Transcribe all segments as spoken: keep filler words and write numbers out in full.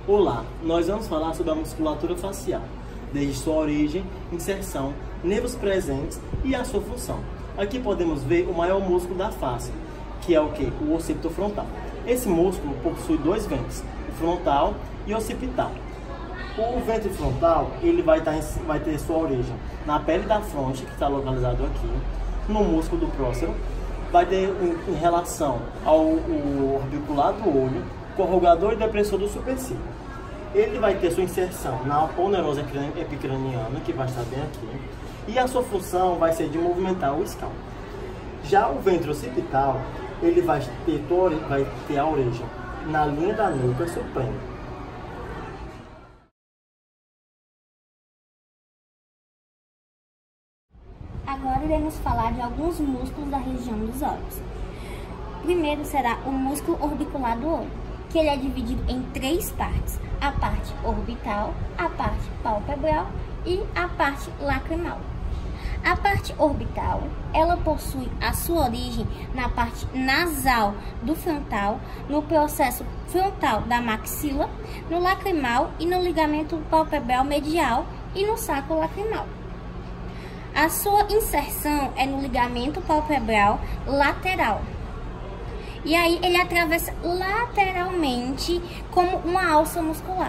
Olá, nós vamos falar sobre a musculatura facial, desde sua origem, inserção, nervos presentes e a sua função. Aqui podemos ver o maior músculo da face, que é o que? O occipito frontal. Esse músculo possui dois ventres, o frontal e o occipital. O ventre frontal ele vai, estar em, vai ter sua origem na pele da fronte, que está localizado aqui, no músculo do próximo, vai ter em, em relação ao o orbicular do olho, corrugador e depressor do supercílio. Ele vai ter sua inserção na aponeurose epicraniana, que vai estar bem aqui, e a sua função vai ser de movimentar o escalpo. Já o ventre occipital, ele vai ter, vai ter a origem na linha da nuca suprema. Agora iremos falar de alguns músculos da região dos olhos. Primeiro será o músculo orbicular do olho, que ele é dividido em três partes: a parte orbital, a parte palpebral e a parte lacrimal. A parte orbital, ela possui a sua origem na parte nasal do frontal, no processo frontal da maxila, no lacrimal e no ligamento palpebral medial e no saco lacrimal. A sua inserção é no ligamento palpebral lateral. E aí ele atravessa lateralmente como uma alça muscular.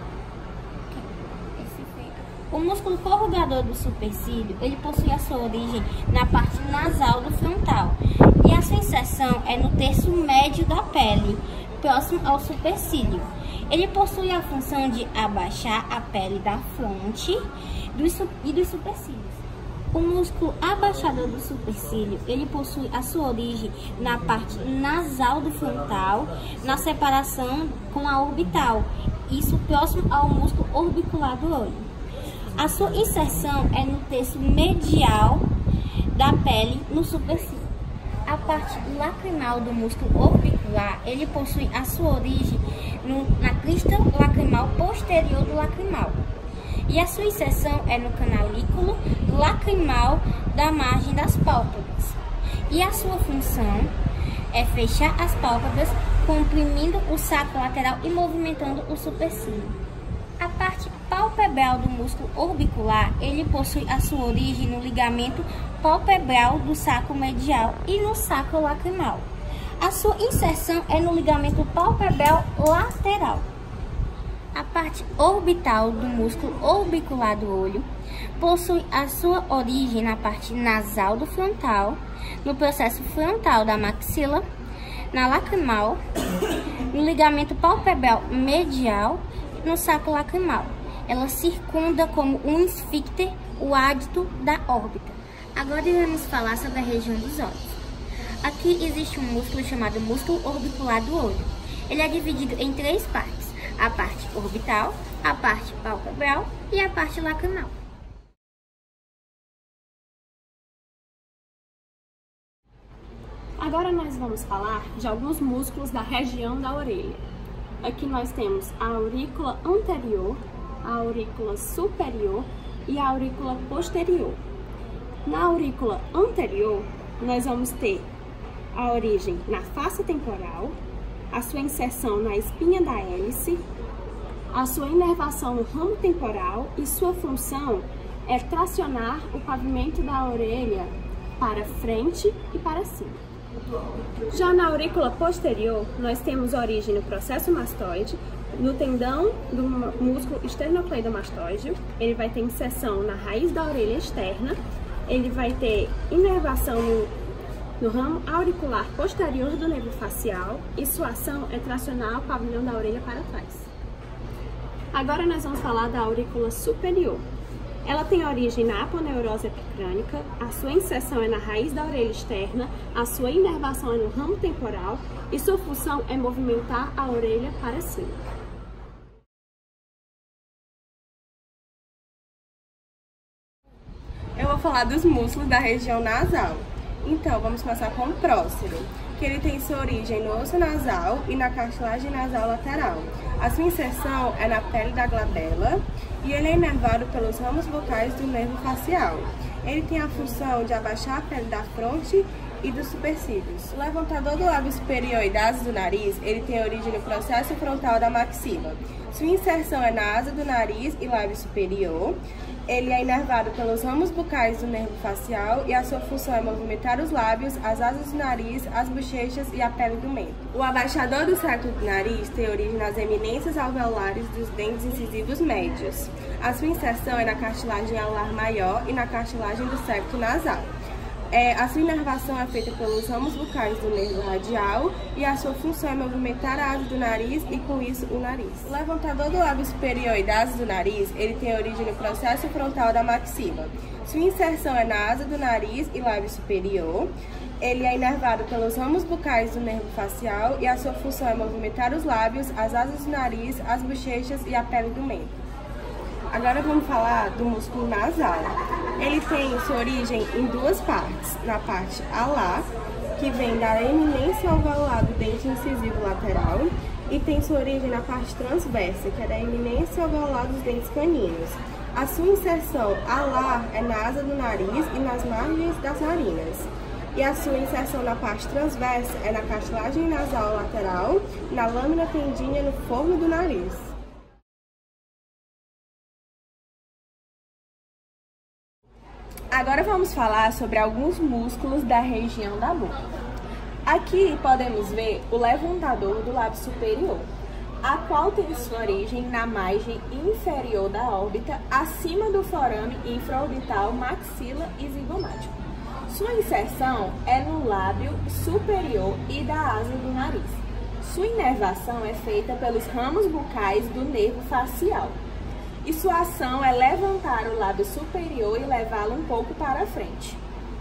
O músculo corrugador do supercílio, ele possui a sua origem na parte nasal do frontal. E a sua inserção é no terço médio da pele, próximo ao supercílio. Ele possui a função de abaixar a pele da fronte e dos supercílios. O músculo abaixador do supercílio, ele possui a sua origem na parte nasal do frontal, na separação com a orbital, isso próximo ao músculo orbicular do olho. A sua inserção é no terço medial da pele, no supercílio. A parte lacrimal do músculo orbicular, ele possui a sua origem no, na crista lacrimal posterior do lacrimal. E a sua inserção é no canalículo lacrimal da margem das pálpebras. E a sua função é fechar as pálpebras, comprimindo o saco lateral e movimentando o supercílio. A parte palpebral do músculo orbicular, ele possui a sua origem no ligamento palpebral do saco medial e no saco lacrimal. A sua inserção é no ligamento palpebral lateral. A parte orbital do músculo orbicular do olho possui a sua origem na parte nasal do frontal, no processo frontal da maxila, na lacrimal, no ligamento palpebral medial e no saco lacrimal. Ela circunda como um esfíncter o ádito da órbita. Agora iremos falar sobre a região dos olhos. Aqui existe um músculo chamado músculo orbicular do olho. Ele é dividido em três partes: a parte orbital, a parte palpebral e a parte lacrimal. Agora nós vamos falar de alguns músculos da região da orelha. Aqui nós temos a aurícula anterior, a aurícula superior e a aurícula posterior. Na aurícula anterior, nós vamos ter a origem na face temporal, a sua inserção na espinha da hélice, a sua inervação no ramo temporal e sua função é tracionar o pavimento da orelha para frente e para cima. Já na aurícula posterior, nós temos origem no processo mastoide, no tendão do músculo esternocleidomastoide. Ele vai ter inserção na raiz da orelha externa, ele vai ter inervação no, no ramo auricular posterior do nervo facial e sua ação é tracionar o pavilhão da orelha para trás. Agora nós vamos falar da aurícula superior. Ela tem origem na aponeurose epicrânica, a sua inserção é na raiz da orelha externa, a sua inervação é no ramo temporal e sua função é movimentar a orelha para cima. Eu vou falar dos músculos da região nasal. Então, vamos começar com o próximo, que ele tem sua origem no osso nasal e na cartilagem nasal lateral. A sua inserção é na pele da glabela e ele é inervado pelos ramos vocais do nervo facial. Ele tem a função de abaixar a pele da fronte e dos supercílios. O levantador do lábio superior e das asas do nariz, ele tem origem no processo frontal da maxila. Sua inserção é na asa do nariz e lábio superior. Ele é inervado pelos ramos bucais do nervo facial e a sua função é movimentar os lábios, as asas do nariz, as bochechas e a pele do mento. O abaixador do septo do nariz tem origem nas eminências alveolares dos dentes incisivos médios. A sua inserção é na cartilagem alar maior e na cartilagem do septo nasal. É, a sua inervação é feita pelos ramos bucais do nervo radial e a sua função é movimentar a asa do nariz e, com isso, o nariz. O levantador do lábio superior e da asa do nariz, ele tem origem no processo frontal da maxila. Sua inserção é na asa do nariz e lábio superior. Ele é inervado pelos ramos bucais do nervo facial e a sua função é movimentar os lábios, as asas do nariz, as bochechas e a pele do mento. Agora vamos falar do músculo nasal. Ele tem sua origem em duas partes. Na parte alar, que vem da eminência alveolar do dente incisivo lateral, e tem sua origem na parte transversa, que é da eminência alveolar dos dentes caninos. A sua inserção alar é na asa do nariz e nas margens das narinas. E a sua inserção na parte transversa é na cartilagem nasal lateral, na lâmina tendinha no forno do nariz. Agora vamos falar sobre alguns músculos da região da boca. Aqui podemos ver o levantador do lábio superior, a qual tem sua origem na margem inferior da órbita, acima do forame infraorbital, maxila e zigomático. Sua inserção é no lábio superior e da asa do nariz. Sua inervação é feita pelos ramos bucais do nervo facial. E sua ação é levantar o lábio superior e levá-lo um pouco para a frente.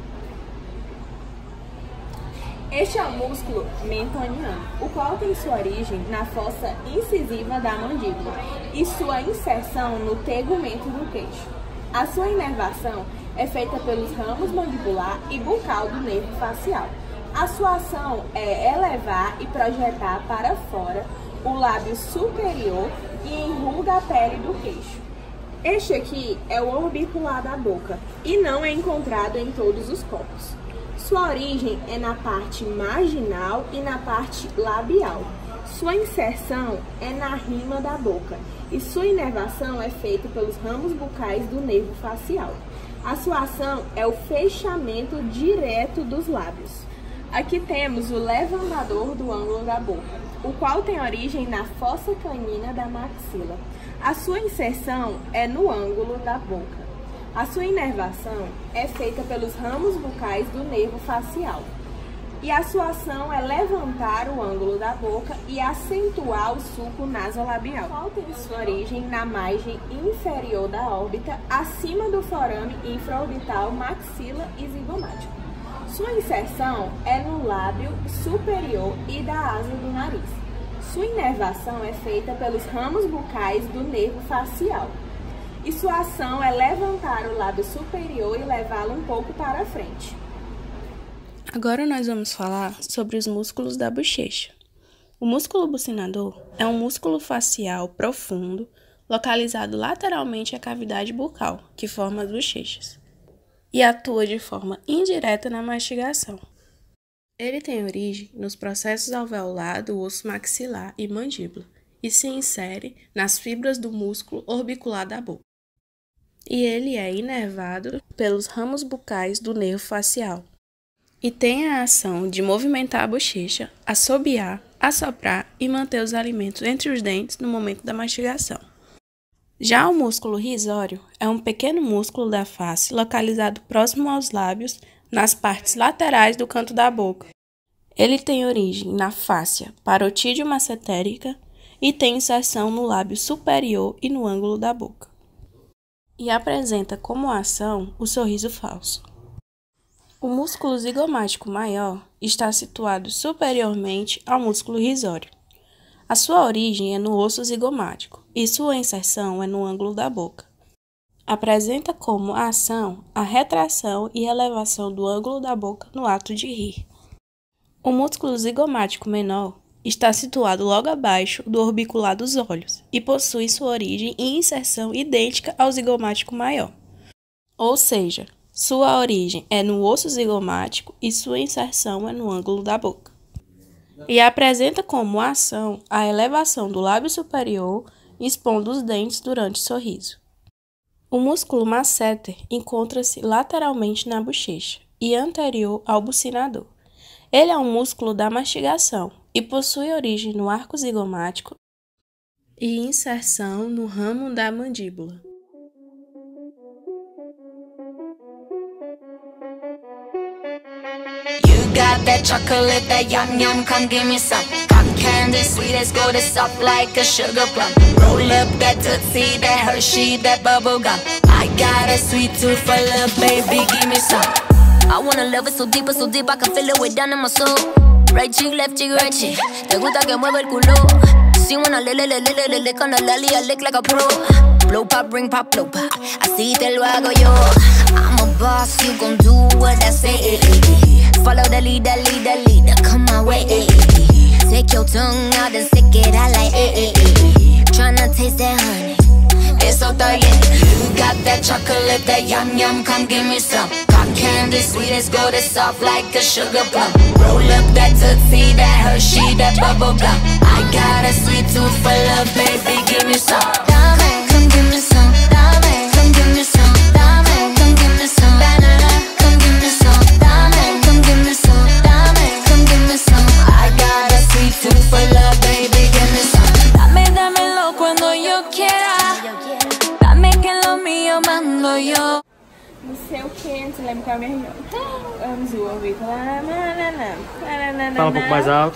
Este é o músculo mentoniano, o qual tem sua origem na fossa incisiva da mandíbula e sua inserção no tegumento do queixo. A sua inervação é feita pelos ramos mandibular e bucal do nervo facial. A sua ação é elevar e projetar para fora o lábio superior e enruga a pele do queixo. Este aqui é o orbicular da boca e não é encontrado em todos os corpos. Sua origem é na parte marginal e na parte labial. Sua inserção é na rima da boca e sua inervação é feita pelos ramos bucais do nervo facial. A sua ação é o fechamento direto dos lábios. Aqui temos o levantador do ângulo da boca, o qual tem origem na fossa canina da maxila. A sua inserção é no ângulo da boca. A sua inervação é feita pelos ramos bucais do nervo facial. E a sua ação é levantar o ângulo da boca e acentuar o sulco nasolabial. O qual tem sua origem na margem inferior da órbita, acima do forame infraorbital, maxila e zigomático. Sua inserção é no lábio superior e da asa do nariz. Sua inervação é feita pelos ramos bucais do nervo facial. E sua ação é levantar o lábio superior e levá-lo um pouco para a frente. Agora nós vamos falar sobre os músculos da bochecha. O músculo bucinador é um músculo facial profundo, localizado lateralmente à cavidade bucal, que forma as bochechas, e atua de forma indireta na mastigação. Ele tem origem nos processos alveolar do osso maxilar e mandíbula e se insere nas fibras do músculo orbicular da boca. E ele é inervado pelos ramos bucais do nervo facial e tem a ação de movimentar a bochecha, assobiar, assoprar e manter os alimentos entre os dentes no momento da mastigação. Já o músculo risório é um pequeno músculo da face localizado próximo aos lábios, nas partes laterais do canto da boca. Ele tem origem na fáscia parotídeo massetérica e tem inserção no lábio superior e no ângulo da boca. E apresenta como ação o sorriso falso. O músculo zigomático maior está situado superiormente ao músculo risório. A sua origem é no osso zigomático e sua inserção é no ângulo da boca. Apresenta como ação a retração e elevação do ângulo da boca no ato de rir. O músculo zigomático menor está situado logo abaixo do orbicular dos olhos e possui sua origem e inserção idêntica ao zigomático maior. Ou seja, sua origem é no osso zigomático e sua inserção é no ângulo da boca. E apresenta como ação a elevação do lábio superior expondo os dentes durante o sorriso. O músculo masseter encontra-se lateralmente na bochecha e anterior ao bucinador. Ele é um músculo da mastigação e possui origem no arco zigomático e inserção no ramo da mandíbula. Got that chocolate, that yum yum, come give me some. Cotton candy, sweet as gold, it's soft like a sugar plum. Roll up that Tootsie, that Hershey, that bubble gum. I got a sweet tooth for love, baby, give me some. I wanna love it so deep, so deep, I can feel it way down in my soul. Right cheek, left cheek, right cheek. Te gusta que mueva el culo. Si wanna le le le le le le le con la lali, I lick like a pro. Blow pop, ring pop, blow pop. Así te lo hago yo. I'm a boss, you gon' do what I say. Follow the leader, leader, leader, come my way. Take your tongue out and stick it out like eh, eh, eh. Tryna taste that honey, it's so thirsty. You got that chocolate, that yum yum, come give me some. Cotton candy, sweet as gold, it's soft like a sugar plum. Roll up that Tootsie, that Hershey, that bubble gum. I got a sweet tooth for love, baby, give me some. Dame, come give me some. Dame, come give me some. Dame, come give me some. Banana, come give me some. Dame, come give me some. Dame, come give me some. I got a sweet tooth for love, baby, give me some. Dame, dámelo cuando yo quiera. Dame que lo mío mando yo. Não sei o que, você lembra qual é a minha região? Vamos ouvir. Fala um pouco mais alto.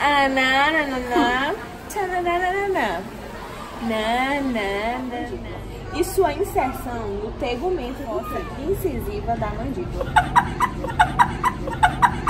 E sua inserção no tegumento incisiva da mandíbula.